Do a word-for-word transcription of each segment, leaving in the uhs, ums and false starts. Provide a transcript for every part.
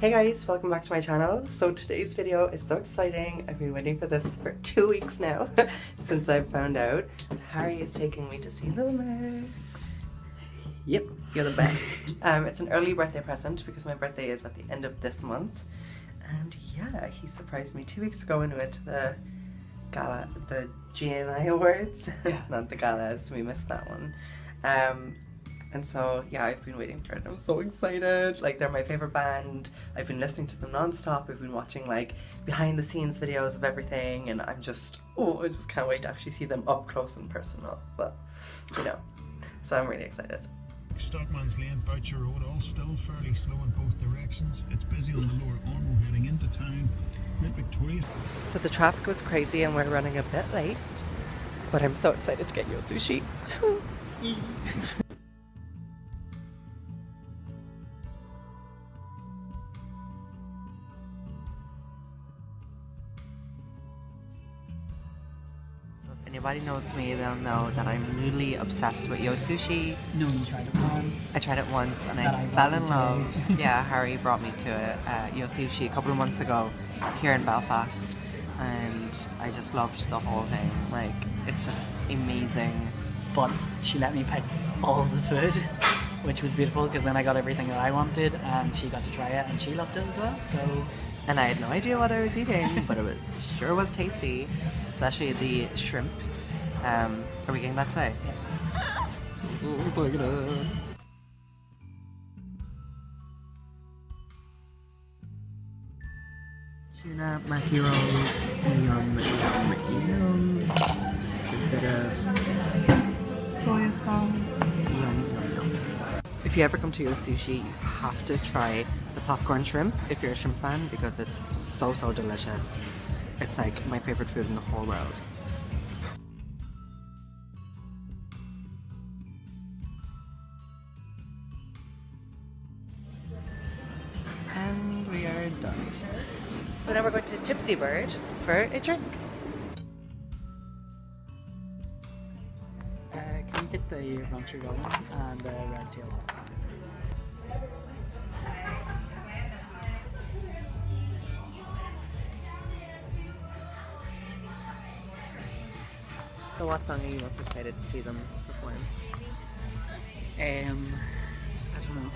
Hey guys, welcome back to my channel. So today's video is so exciting. I've been waiting for this for two weeks now since I found out Harry is taking me to see Little Mix. Yep, you're the best. Um, it's an early birthday present because my birthday is at the end of this month. And yeah, he surprised me two weeks ago when we went to the gala, the G N I Awards. Yeah. Not the gala, so we missed that one. Um, And so, yeah, I've been waiting for it. I'm so excited. Like, they're my favorite band. I've been listening to them non-stop. I've been watching, like, behind-the-scenes videos of everything. And I'm just, oh, I just can't wait to actually see them up close and personal. But, you know, so I'm really excited. Stockman's Lane, Boucher Road, all still fairly slow in both directions. It's busy on the lower Ormo heading into town. Mid Victoria. So the traffic was crazy and we're running a bit late. But I'm so excited to get Yo Sushi. Anybody knows me, they'll know that I'm newly obsessed with Yo Sushi. No, you tried it once. I tried it once and I, I fell in love. Yeah, Harry brought me to uh, Yo Sushi a couple of months ago here in Belfast, and I just loved the whole thing. Like, it's just amazing. But she let me pick all the food, which was beautiful because then I got everything that I wanted and she got to try it and she loved it as well. So. And I had no idea what I was eating, but it was sure was tasty, especially the shrimp. Um, are we getting that today? Yeah. Tuna maki rolls, yum, yum, yum. A bit of soy sauce, yum, yum, yum. If you ever come to Yo Sushi, you have to try the popcorn shrimp if you're a shrimp fan because it's so, so delicious. It's like my favorite food in the whole world. And we are done. But now we're going to Tipsy Bird for a drink. Uh, can you get the Rancher Golden and the Red Tail? So what song are you most excited to see them perform? Um, I don't know.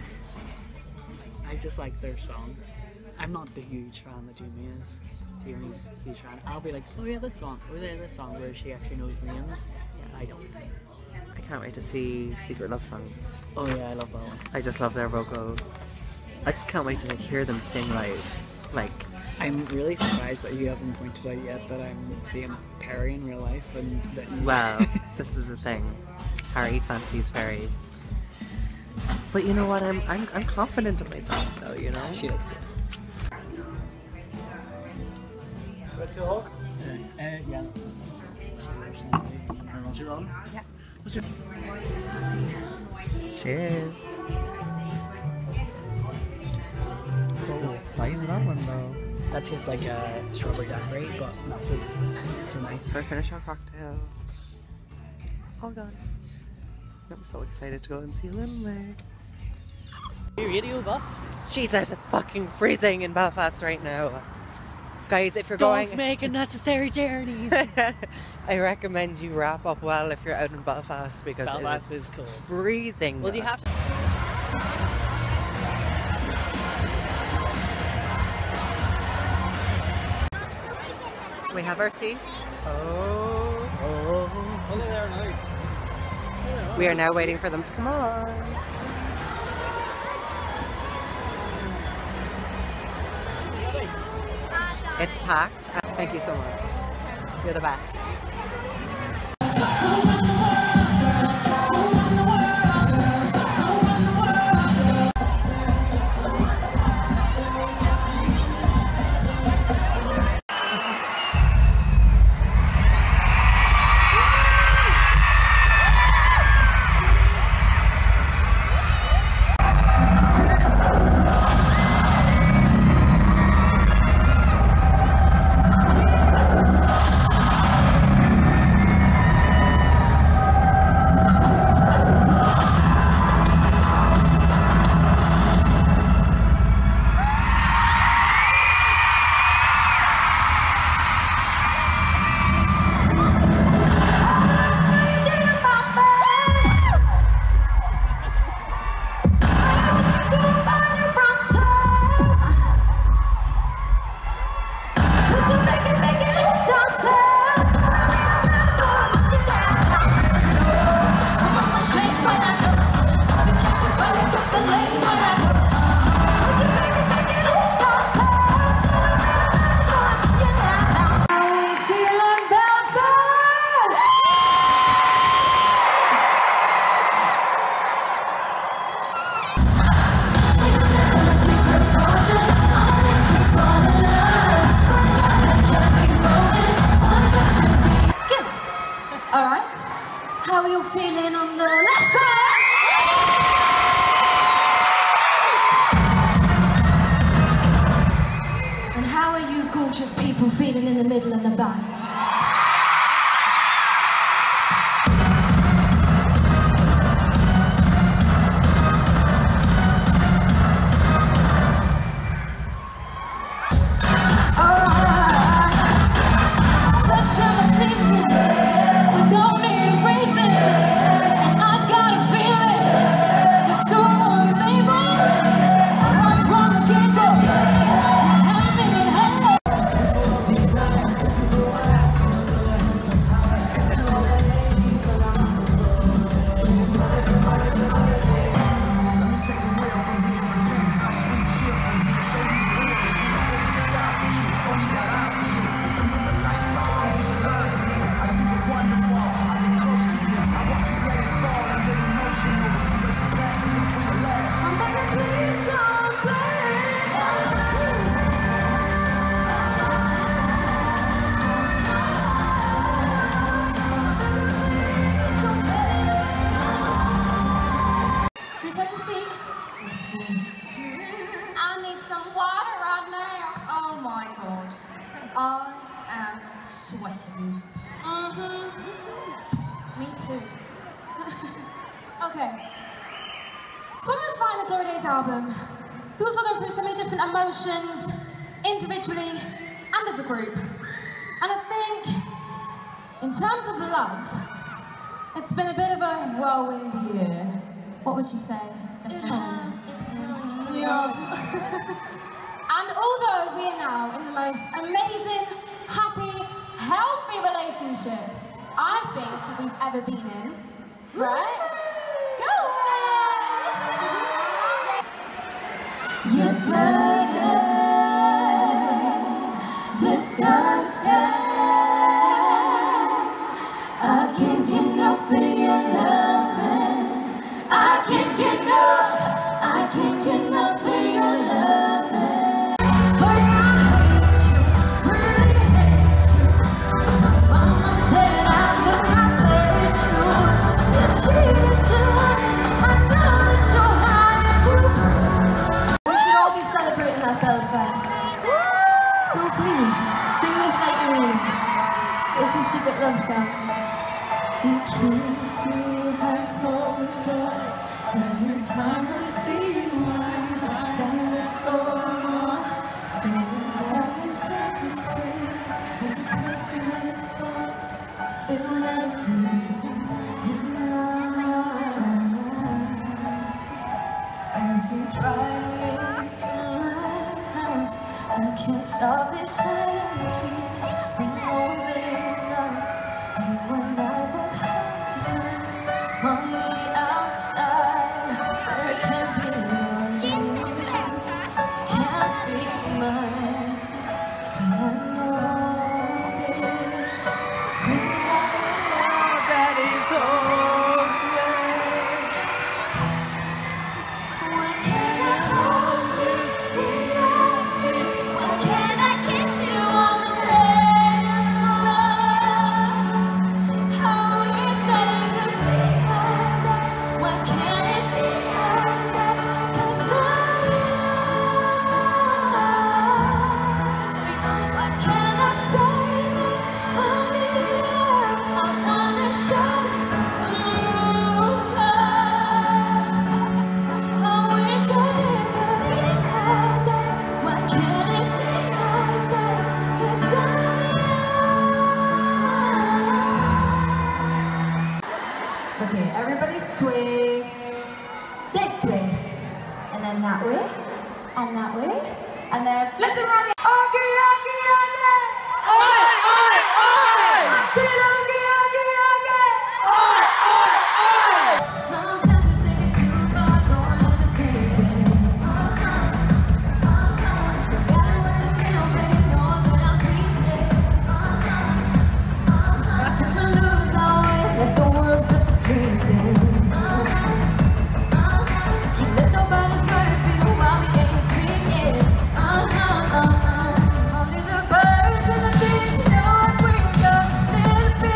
I just like their songs. I'm not the huge fan that Jimmy is. Jimmy's a huge fan. I'll be like, oh yeah, this song. Oh yeah, this song where she actually knows the names. Yeah, I don't. I can't wait to see Secret Love Song. Oh yeah, I love that one. I just love their vocals. I just can't wait to like, hear them sing live. Like, I'm really surprised that you haven't pointed out yet that I'm seeing Perrie in real life and that you... Well, this is the thing. Harry fancies Perrie. But you know what? I'm I'm I'm confident in myself though, you know? She looks good. Red Tail Hawk? Uh, uh, yeah, that's fine. What's your own? Yeah. What's your... Cheers. The size of that one though. That tastes like a strawberry daiquiri, but not good. It's so nice. So we finish our cocktails. All gone. I'm so excited to go and see Little Mix. Are you radio bus? Jesus, it's fucking freezing in Belfast right now. Guys, if you're Don't going... Don't make unnecessary journeys! I recommend you wrap up well if you're out in Belfast because Belfast it is, is cold. freezing. Well, you have to... So we have our seat. Oh. Oh. Look there now. We are now waiting for them to come on. It's packed. Thank you so much. You're the best. beautiful feeling in the middle of the back. I am sweating. Mm-hmm. Me too. Okay. So when I was writing the Glory Days album, we also go through so many different emotions, individually and as a group. And I think, in terms of love, it's been a bit of a whirlwind year. What would you say? Just It has, it really Yes. And although we are now in the most amazing, happy, healthy relationships I think we've ever been in, right? Go ahead! You're tired, disgusted. I can't get enough of your loving. I can't get enough. I can't get enough of your loving. But I hate you, really hate you. Mama said I should not hate you. You cheated tonight. I know that you're high too. We should all be celebrating that Belfast. So please, sing this like you mean it. It's a secret love song. You keep behind closed doors. Every time I see you, I'm down the floor. Staying always that we stay. As it comes to my thoughts, it'll never be enough. As you drive me to my house, I can't stop these silent tears from rolling up. You and I both have to on the outside. There can't be yours, can't be mine. But I know this, that is hopeless. When can I hold you in your street? When can I kiss you on the dance floor? I wish that it could be like that. Why can't it be like that? 'Cause I'm yours. Why can't I say that I need love? I wanna shout it from the rooftops. I wish that it could be like that. Why can't it be like that? 'Cause I'm yours. Okay, everybody swing this way, and then that way, and that way, and then flip them around. Oogie, oogie, oogie! Oi, oi, oi! I said oogie, oogie, oogie! Oi, oi, oi! Sometimes you take it too far, going on the table. Uh-huh, uh-huh. Gotta work the tail, baby, knowing that I'll be there. Uh-huh, uh-huh. Never lose our way, let the world start to creep in. Can't let nobody's words be the while we ain't speaking. Uh-huh, uh-huh. Only the birds and the bees know what we got. Little bit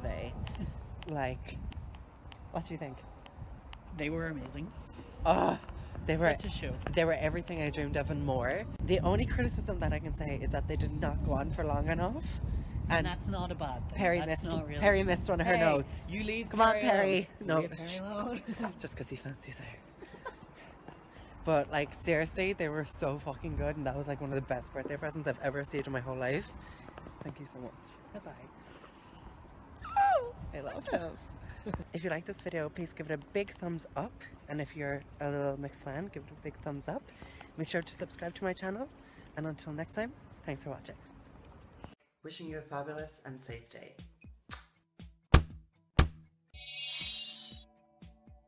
they? Like, what do you think? They were amazing. Oh, they were Such a show. They were everything I dreamed of and more. The only criticism that I can say is that they did not go on for long enough. And that's not a bad thing. Perrie That's missed not really... Perrie missed one of her Hey, notes. You leave Come on, Perrie Perrie. alone. No, Leave Perrie alone. just because he fancies her. But like seriously, they were so fucking good, and that was like one of the best birthday presents I've ever received in my whole life. Thank you so much. That's alright. I love him. If you like this video, please give it a big thumbs up, and if you're a Little Mix fan, give it a big thumbs up. Make sure to subscribe to my channel, and until next time, thanks for watching. Wishing you a fabulous and safe day.